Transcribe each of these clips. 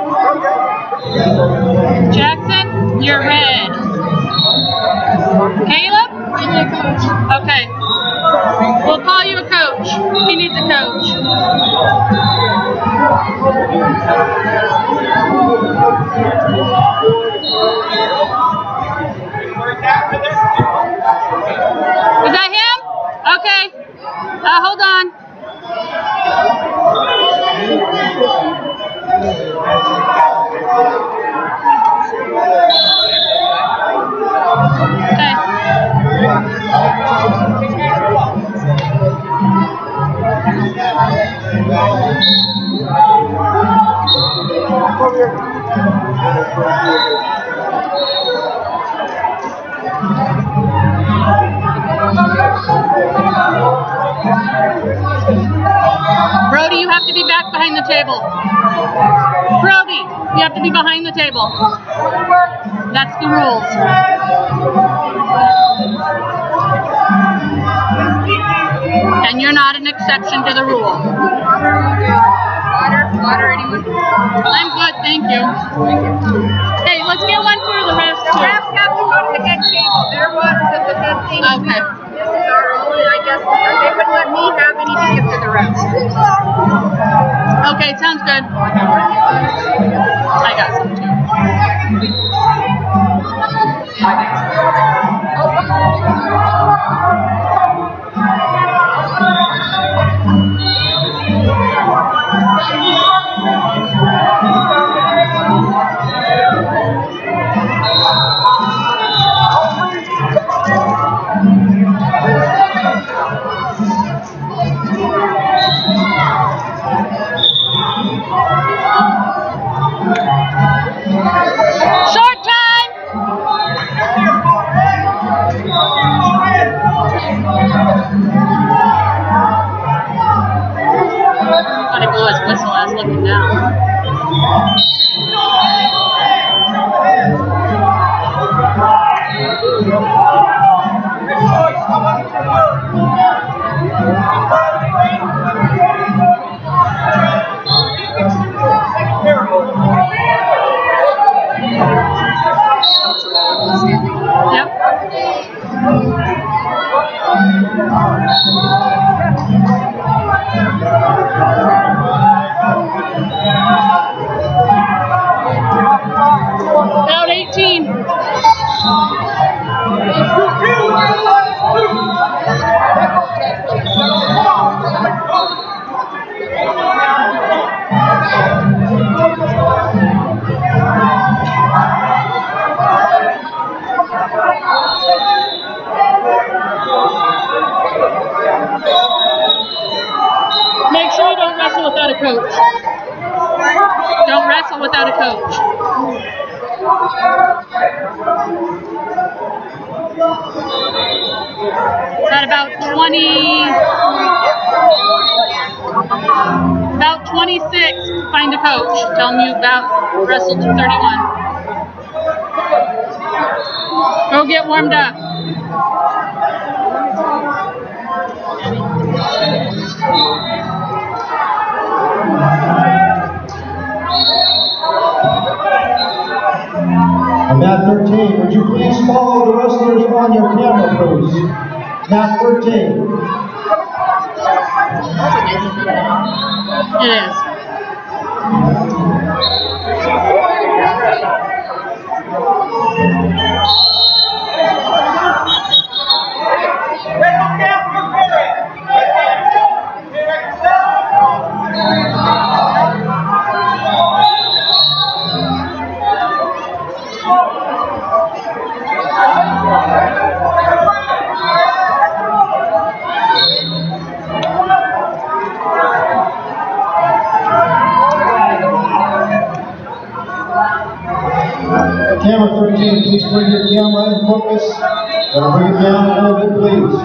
Jackson, you're red. Caleb? Okay. We'll call you a coach. He needs a coach. Is that him? Okay. Hold on. Okay. Brody, you have to be back behind the table. Brody, you have to be behind the table. That's the rules. And you're not an exception to the rule. Water, anyone? I'm good, thank you. Hey, let's get one for the refs too. The refs have to go to the head table. They're ones at the head table. Okay. This is our only, I guess, they wouldn't let me have anything up to the refs. Okay, sounds good. I got some too. Short time! Thought he blew his whistle. I was looking down. Yep. Out 18. Make sure you don't wrestle without a coach. Don't wrestle without a coach. At about 26, find a coach. Tell them you about wrestled to 31. Go get warmed up. On mat 13, would you please follow the wrestlers on your camera, please? Mat 13. It is. Camera 13, please bring your camera in focus. And bring it down a little bit, please.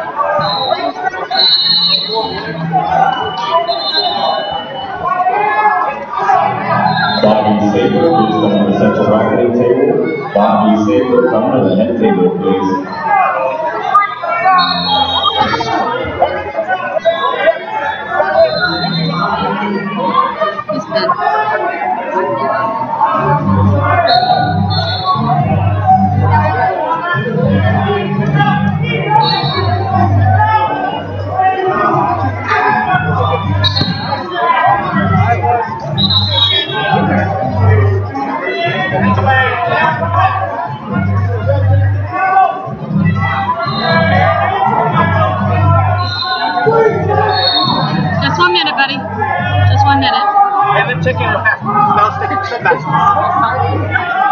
Bobby Saber, please come to the central racketing table. Bobby Saber, come to the head table, please. It's good. Just 1 minute, buddy. Just 1 minute. And then chicken will have to sticking to the best.